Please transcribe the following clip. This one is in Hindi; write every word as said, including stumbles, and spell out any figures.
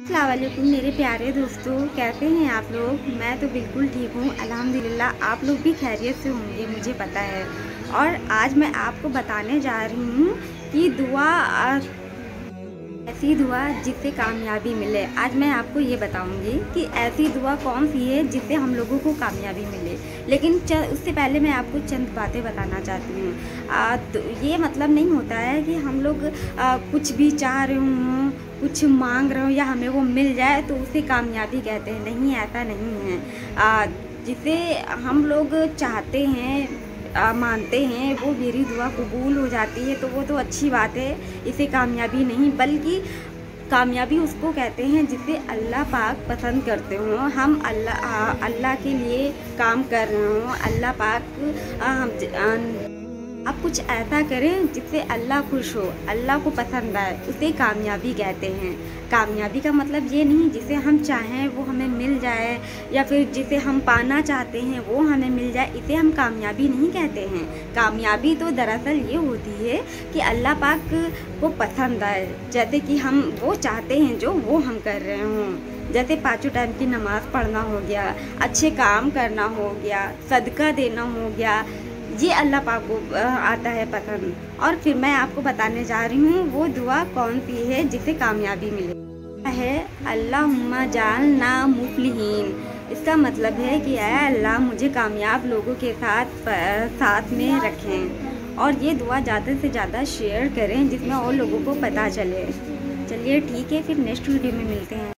अस्सलाम वालेकुम मेरे प्यारे दोस्तों, कैसे हैं आप लोग। मैं तो बिल्कुल ठीक हूँ अल्हम्दुलिल्लाह। आप लोग भी खैरियत से होंगे मुझे पता है। और आज मैं आपको बताने जा रही हूँ कि दुआ अ, ऐसी दुआ जिससे कामयाबी मिले। आज मैं आपको ये बताऊंगी कि ऐसी दुआ कौन सी है जिससे हम लोगों को कामयाबी मिले। लेकिन उससे पहले मैं आपको चंद बातें बताना चाहती हूँ। तो ये मतलब नहीं होता है कि हम लोग आ, कुछ भी चाह रहे हों, कुछ मांग रहे हो या हमें वो मिल जाए तो उसे कामयाबी कहते हैं। नहीं, ऐसा नहीं है। आ, जिसे हम लोग चाहते हैं, आ, मानते हैं, वो मेरी दुआ कबूल हो जाती है तो वो तो अच्छी बात है। इसे कामयाबी नहीं बल्कि कामयाबी उसको कहते हैं जिसे अल्लाह पाक पसंद करते हों। हम अल्लाह अल्लाह के लिए काम कर रहे हों, अल्लाह पाक आ, हम आप कुछ ऐसा करें जिससे अल्लाह खुश हो, अल्लाह को पसंद आए, उसे कामयाबी कहते हैं। कामयाबी का मतलब ये नहीं जिसे हम चाहें वो हमें मिल जाए या फिर जिसे हम पाना चाहते हैं वो हमें मिल जाए, इसे हम कामयाबी नहीं कहते हैं। कामयाबी तो दरअसल ये होती है कि अल्लाह पाक को पसंद आए, जैसे कि हम वो चाहते हैं जो वो हम कर रहे हों। जैसे पाँचों टाइम की नमाज़ पढ़ना हो गया, अच्छे काम करना हो गया, सदका देना हो गया, ये अल्लाह पाक को आता है पसंद। और फिर मैं आपको बताने जा रही हूँ वो दुआ कौन सी है जिसे कामयाबी मिले है। अल्लाहुम्मा जालना मुफलिहीन। इसका मतलब है कि ऐ अल्लाह मुझे कामयाब लोगों के साथ साथ में रखें। और ये दुआ ज़्यादा से ज़्यादा शेयर करें जिसमें और लोगों को पता चले। चलिए ठीक है, फिर नेक्स्ट वीडियो में मिलते हैं।